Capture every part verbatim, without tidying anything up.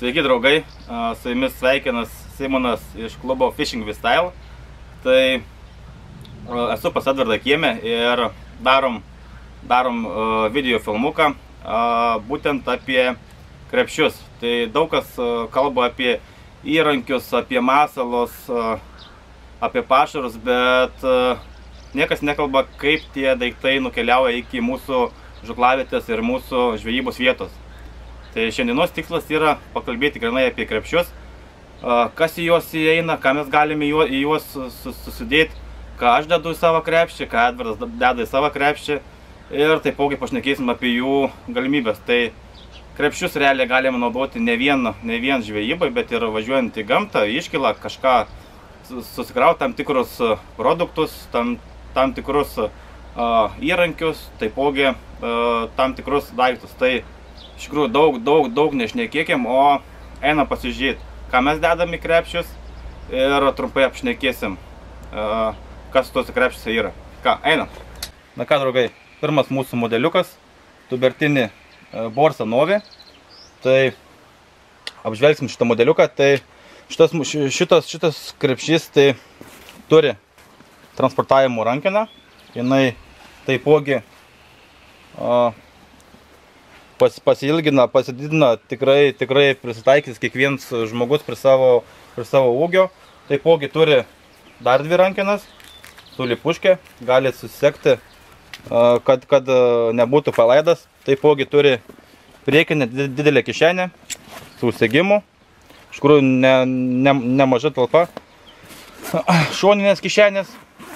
Sveiki draugai, su jumis sveikinas Simonas iš klubo Fishing with Style. Tai esu pas Edvardą kieme ir darom, darom video filmuką būtent apie krepšius. Tai daug kas kalba apie įrankius, apie masalus, apie pašarus, bet niekas nekalba, kaip tie daiktai nukeliauja iki mūsų žuklavietės ir mūsų žvejybos vietos. Tai šiandienos tikslas yra pakalbėti grynai apie krepšius, kas į juos įeina, ką mes galime į juos susidėti, ką aš dedu į savo krepšį, ką Edvardas deda į savo krepšį ir taipogi pašnekėsim apie jų galimybės. Tai krepšius realiai galime naudoti ne vien, ne vien žvejybai, bet ir važiuojant į gamtą, iškilą, kažką susikrauti, tam tikrus produktus, tam, tam tikrus uh, įrankius, taipogi uh, tam tikrus daiktus. Tai iš tikrųjų daug, daug, daug nešnekėkim, o einam pasižiūrėti, ką mes dedam į krepšius ir trumpai apšnekėsim, kas tuose krepšiuose yra. Ką, einam. Na ką, draugai, pirmas mūsų modeliukas, Tubertini Borsa Novi. Tai apžvelgsim šitą modeliuką. Tai šitas, šitas, šitas krepšys tai turi transportavimo rankeną. Jinai taipogi a, Pas, pasilgina, pasididina, tikrai, tikrai prisitaikys kiekvienas žmogus prie savo, prie savo ūgio. Taipogi turi dar dvi rankenas su lipuške, gali susisekti, kad, kad nebūtų palaidas. Taipogi turi priekinę didelę kišenę su užsegimu. Iš tikrųjų ne, ne, nemaža talpa. Šoninės kišenės.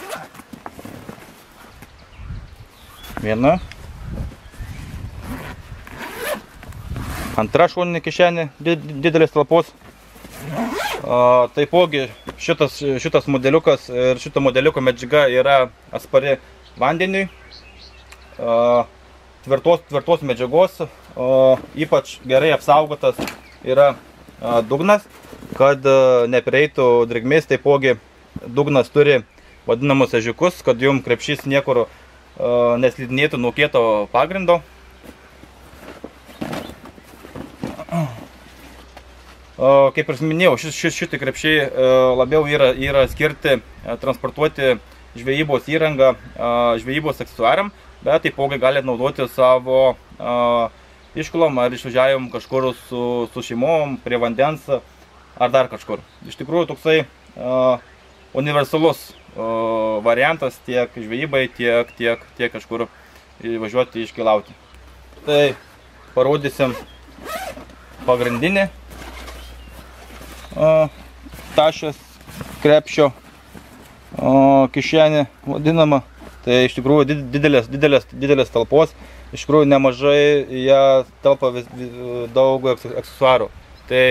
Viena. Antra šoninė kišenė, didelės talpos. A, taipogi šitas, šitas modeliukas ir šito modeliuko medžiaga yra atspari vandeniui. A, tvirtos, tvirtos medžiagos, a, ypač gerai apsaugotas yra a, dugnas, kad a, neprieitų drėgmės. Taipogi dugnas turi vadinamus ežiukus, kad jums krepšys niekur a, neslidinėtų nuo kieto pagrindo. Kaip ir minėjau, šitie krepšiai labiau yra, yra skirti transportuoti žvejybos įrangą žvejybos aksesuariam, bet taipogi galite naudoti savo iškulom ar išvažiavim kažkur su, su šeimom, prie vandens ar dar kažkur. Iš tikrųjų toksai universalus variantas tiek žvejybai, tiek, tiek, tiek kažkur važiuoti iškeliauti. Tai parodysim pagrindinį tašės krepšio kišenė vadinama. Tai iš tikrųjų didelės, didelės, didelės talpos. Iš tikrųjų nemažai ją telpa vis, vis, daug aksesuarų. Tai,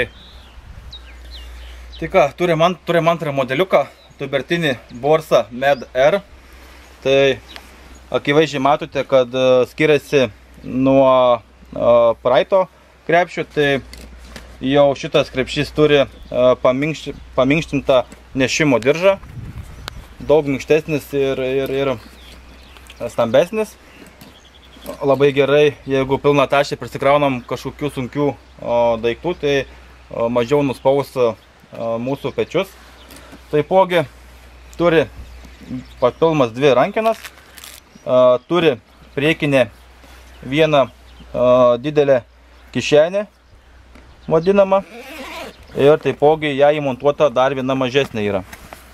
tai ką, turim, ant, turim antrą modeliuką, Tubertini Borsa Med R. Tai akivaizdžiai matote, kad skiriasi nuo praeito krepšio. Tai jau šitas krepšys turi paminkšti, paminkštintą nešimo diržą, daug minkštesnis ir, ir, ir stambesnis. Labai gerai, jeigu pilną tašę prisikraunam kažkokių sunkių o, daiktų, tai o, mažiau nuspaus o, mūsų pečius. Taipogi turi papildomas dvi rankenas, o, turi priekinę vieną o, didelę kišenę vadinama, ir taipogi ją įmontuota dar viena mažesnė yra.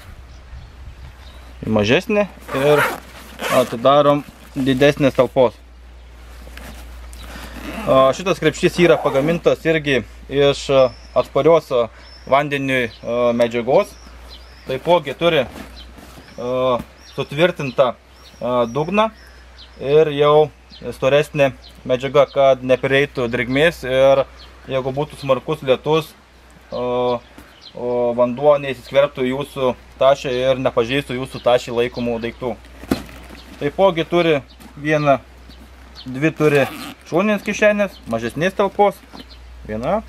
Mažesnė ir atidarom didesnės talpos. Šitas krepšys yra pagamintas irgi iš atsparios vandeniui medžiagos. Taipogi turi sutvirtintą dugną ir jau storesnė medžiaga, kad neprieitų drėgmės ir jeigu būtų smarkus lietus, o, o vanduo neįsiskverbtų jūsų tašę ir nepažeistų jūsų tašį laikomų daiktų. Taipogi turi vieną, dvi turi šoninės kišenės, mažesnės talpos. Viena.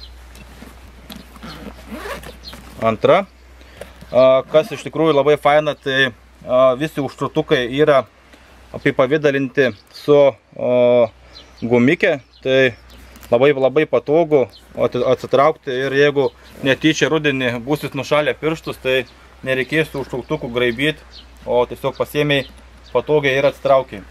Antra. A, kas iš tikrųjų labai faina, tai a, visi užtrutukai yra apipavidalinti su a, gumikė. Tai labai labai patogu atsitraukti ir jeigu netyčia rudenį būsit nušalę pirštus, tai nereikės tų užtrauktukų graibyti, o tiesiog pasiėmiai patogiai ir atsitraukiai.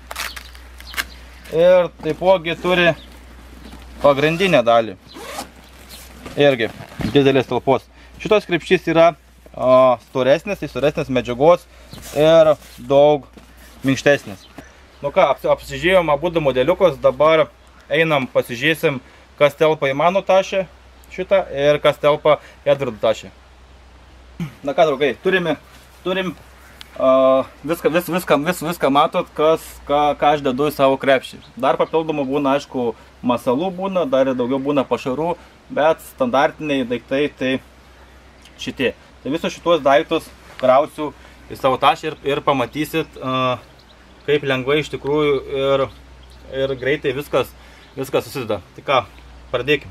Ir taipogi turi pagrindinę dalį. Irgi didelės talpos. Šitos krepšys yra o, storesnis, tai storesnis medžiagos ir daug minkštesnis. Nu ką, apsižiūrėjom abudu modeliukus, dabar einam pasižiūrėsim, kas telpa į mano tašę šitą ir kas telpa į Edvardo tašę. Na ką, draugai, turime, turim uh, viską, vis, viską, vis, viską matot, kas, ką, ką aš dedu į savo krepšį. Dar papildomų būna, aišku, masalų būna, dar ir daugiau būna pašarų, bet standartiniai daiktai tai šitie. Tai visus šitos daiktus krausiu į savo tašę ir, ir pamatysit, uh, kaip lengvai iš tikrųjų ir, ir greitai viskas, viskas susideda. Tai ką, pradėkim.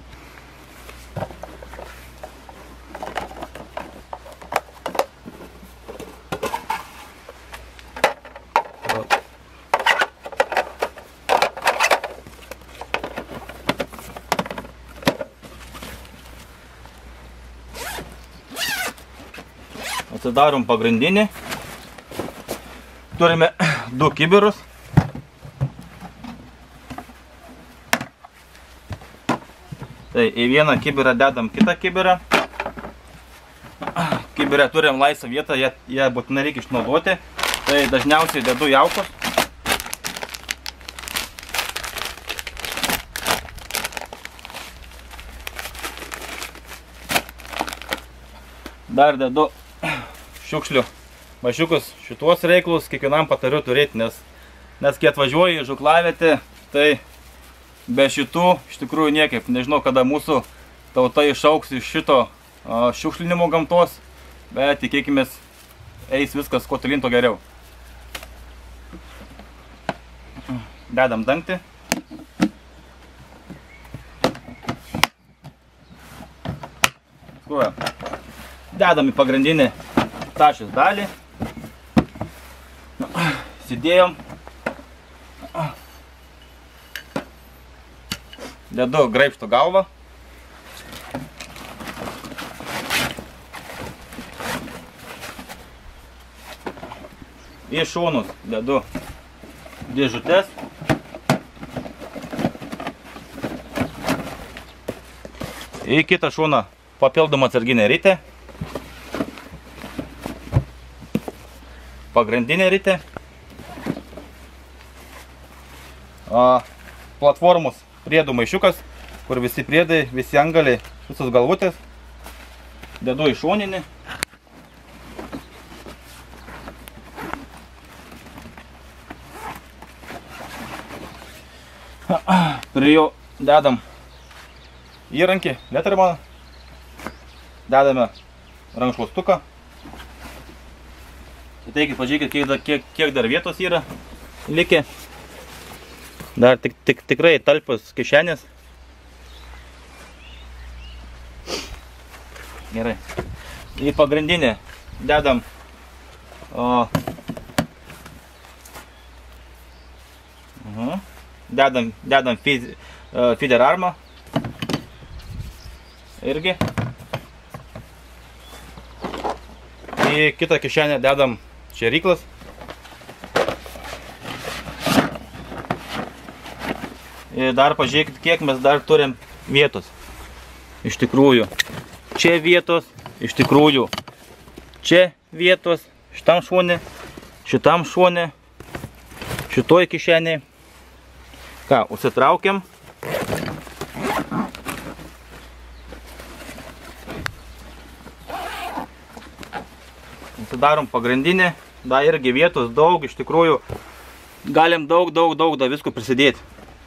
Atsidarom pagrindinį. Turime du kibirus. Tai į vieną kibirą dedam kitą kibirą. Kibirę turim laisvą vietą, ją, ją būtinai reikia išnaudoti. Tai dažniausiai dedu jaukus. Dar dedu šiukšlių mažiukus šituos reikalus, kiekvienam patariu turėti, nes, nes kai atvažiuoji į žuklavietę, tai be šitų iš tikrųjų niekaip. Nežinau, kada mūsų tauta išauks iš šito a, šiukšlinimo gamtos, bet tikėkimės, eis viskas kuo tolyn to geriau. Dedam dangtį. Skuoja. Dedam į pagrindinį tašės dalį. Sėdėjom. Dedu graibšto galvą. Į šonus dedu dėžutes. Į kitą šoną papildomą atsarginę ritę. Pagrindinė ritė. A, platformos priedų maišiukas, kur visi priedai, visi angaliai, visos galvutės. Dedu į šoninį. Prie jo dedam įrankį, Letermaną. Dedame rankšluostuką. Taigi, pažiūrėkit, kiek, kiek, kiek dar vietos yra likę. Dar tik, tik, tikrai talpus kišenės. Gerai. Į pagrindinę dedam o, uh, dedam, dedam feed, uh, feeder armą. Irgi. Į kitą kišenę dedam šėryklas. Ir dar pažiūrėkit, kiek mes dar turim vietos. Iš tikrųjų. Čia vietos, iš tikrųjų. Čia vietos, šitam šone, šitam šone, šitoj kišeniai. Ką, užsitraukiam. Darom pagrindinį, da irgi vietos daug, iš tikrųjų galim daug, daug, daug da visko prisidėti.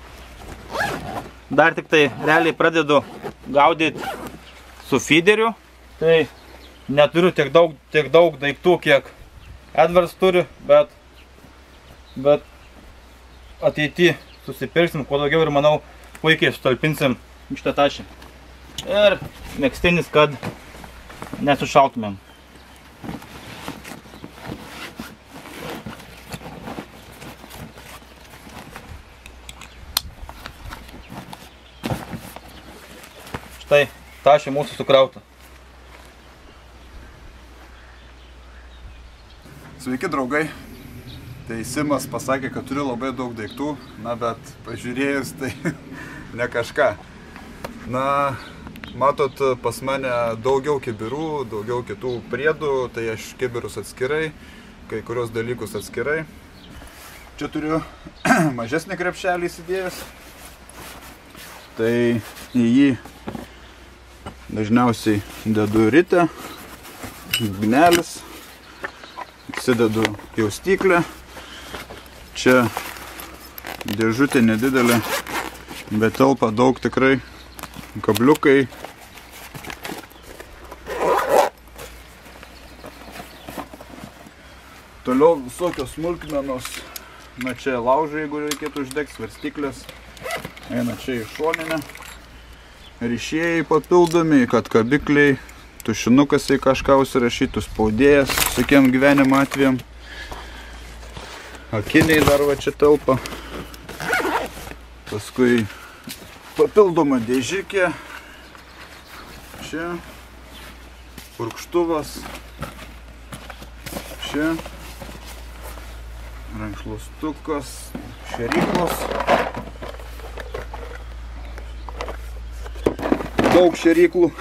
Dar tik tai realiai pradedu gaudyti su feederiu, tai neturiu tiek daug, tiek daug daiktų, kiek Edvards turi, bet, bet ateity susipirksim kuo daugiau ir manau puikiai sutalpinsim šitą tašį. Ir megztinis, kad nesušaltumėm. tašė mūsų sukrauta. Sveiki draugai. Tai Simas pasakė, kad turiu labai daug daiktų, na bet pažiūrėjus tai ne kažką. Na, matot, pas mane daugiau kibirų, daugiau kitų priedų, tai aš kibirus atskirai, kai kurios dalykus atskirai. Čia turiu mažesnį krepšelį įsidėjęs. Tai į jį dažniausiai dedu ritę, gnelis, įsidedu pjaustyklę. Čia dėžutė nedidelė, bet telpa daug tikrai, kabliukai. Toliau visokios smulkmenos, na čia laužai, jeigu reikėtų uždegti, svarstyklės, eina čia į šoninę, ryšėjai papildomi, kad kabikliai, tušinukas į kažką užsirašytų, spaudėjas visokiem gyvenimo atvejam. Akiniai dar va čia telpa. Paskui papildoma dėžikė. Čia. Purkštuvas. Čia. Rankšluostukas. Šėryklos. Daug šėryklų.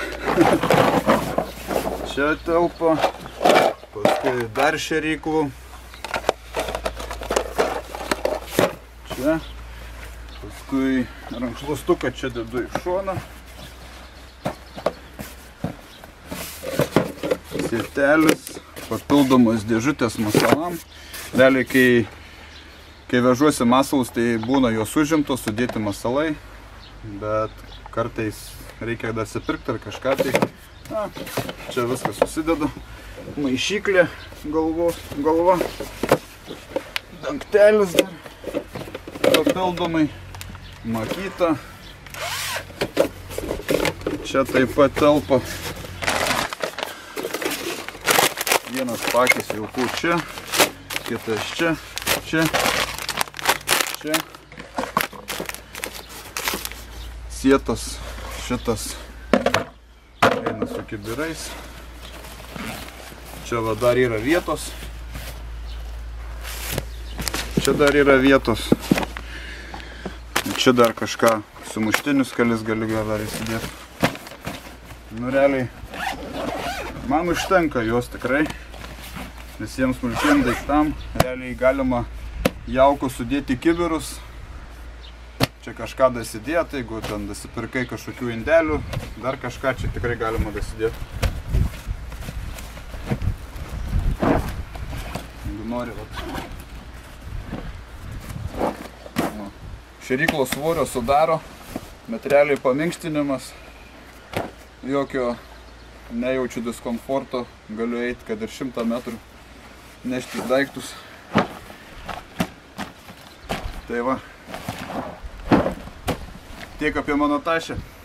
Čia telpa. Paskui dar šėryklų. Čia. Paskui rankšluostuką čia dedu į šoną. Sėtelis, papildomos dėžutės masalam. Realiai, kai, kai vežuosi masalus, tai būna jos užimtos, sudėti masalai. Bet kartais reikia dasipirkti ar kažką tai. Na, čia viskas susideda. Maišyklė galvos, galva. Dangtelis dar. Papildomai makyta. Čia taip pat telpa vienas pakis jaukų čia, kitas čia, čia, čia. Sietas šitas eina su kibirais. Čia va dar yra vietos. Čia dar yra vietos. Čia dar kažką, sumuštinius kalis gali gal dar įsidėti. Nu, realiai, man užtenka jos tikrai. Visiems smulkiem daiktam. Realiai galima jauko sudėti kibirus. Čia kažką dasidėti, jeigu ten dasipirkai kažkokių indelių, dar kažką čia tikrai galima dasidėti. Jeigu nori, vat. Šėryklos svorio sudaro, bet realiai paminkštinimas, jokio nejaučiu diskomforto, galiu eiti, kad ir šimtą metrų neštis daiktus. Tai va, tiek apie mano tašę.